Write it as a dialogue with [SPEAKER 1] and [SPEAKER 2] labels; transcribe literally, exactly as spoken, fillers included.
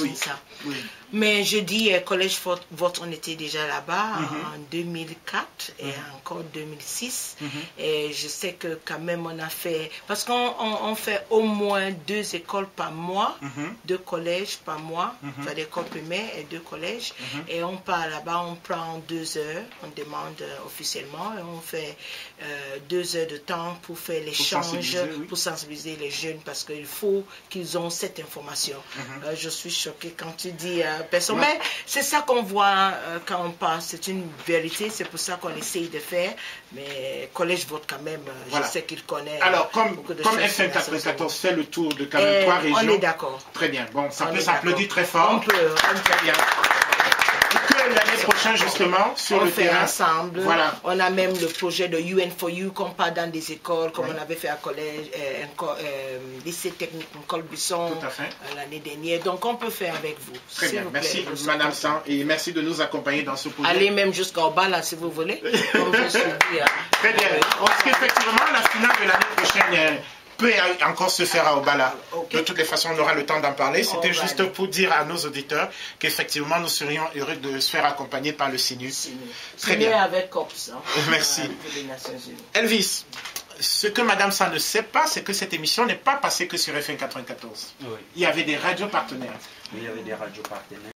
[SPEAKER 1] oui.
[SPEAKER 2] dit ça.
[SPEAKER 1] Oui.
[SPEAKER 2] Mais je dis, euh, collège Vote, on était déjà là-bas
[SPEAKER 1] Mm-hmm.
[SPEAKER 2] en deux mille quatre et
[SPEAKER 1] Mm-hmm.
[SPEAKER 2] encore deux mille six.
[SPEAKER 1] Mm-hmm.
[SPEAKER 2] Et je sais que quand même on a fait, parce qu'on on, on fait au moins deux écoles par mois,
[SPEAKER 1] Mm-hmm.
[SPEAKER 2] deux collèges par mois,
[SPEAKER 1] Mm-hmm.
[SPEAKER 2] c'est-à-dire école primaire et deux collèges.
[SPEAKER 1] Mm-hmm.
[SPEAKER 2] Et on part là-bas, on prend deux heures, on demande euh, officiellement, et on fait euh, deux heures de temps pour faire l'échange, pour,
[SPEAKER 1] oui.
[SPEAKER 2] pour sensibiliser les jeunes, parce qu'il faut qu'ils ont cette information.
[SPEAKER 1] Mm-hmm.
[SPEAKER 2] euh, je suis choquée quand tu dis euh, personne, ouais. Mais c'est ça qu'on voit euh, quand on parle, c'est une vérité, c'est pour ça qu'on essaye de faire, mais collège Vote quand même, euh,
[SPEAKER 1] Voilà.
[SPEAKER 2] je sais qu'il connaît.
[SPEAKER 1] Alors, comme, comme
[SPEAKER 2] F
[SPEAKER 1] F M quatre-vingt-quatorze fait le tour de quand même trois régions.
[SPEAKER 2] On est d'accord.
[SPEAKER 1] Très bien, bon, ça
[SPEAKER 2] On
[SPEAKER 1] peut
[SPEAKER 2] est
[SPEAKER 1] s'applaudir très fort.
[SPEAKER 2] On peut, on peut.
[SPEAKER 1] Très bien. Et que l'année prochaine, justement, sur
[SPEAKER 2] on
[SPEAKER 1] le
[SPEAKER 2] fait
[SPEAKER 1] terrain.
[SPEAKER 2] ensemble.
[SPEAKER 1] Voilà.
[SPEAKER 2] On a même le projet de U N for You qu'on part dans des écoles, comme
[SPEAKER 1] ouais.
[SPEAKER 2] on avait fait à collège, euh, un, euh, lycée technique Nicole Buisson euh, l'année dernière. Donc on peut faire avec vous.
[SPEAKER 1] Très bien, merci Madame San et merci de nous accompagner dans ce projet.
[SPEAKER 2] Allez même jusqu'au bas là si vous voulez. Comme je suis dit, hein.
[SPEAKER 1] Très bien. Parce qu'effectivement, la finale de l'année prochaine euh, peut encore se faire à Obala. Okay. De toutes les façons, on aura le temps d'en parler. C'était oh, juste pour dire à nos auditeurs qu'effectivement, nous serions heureux de se faire accompagner par le C N U.
[SPEAKER 2] Très bien. Avec COPS. Hein.
[SPEAKER 1] Merci. Elvis, ce que Madame San ne sait pas, c'est que cette émission n'est pas passée que sur F M quatre-vingt-quatorze.
[SPEAKER 3] Oui.
[SPEAKER 1] Il y avait des radios partenaires.
[SPEAKER 3] Oui, il y avait des radios partenaires.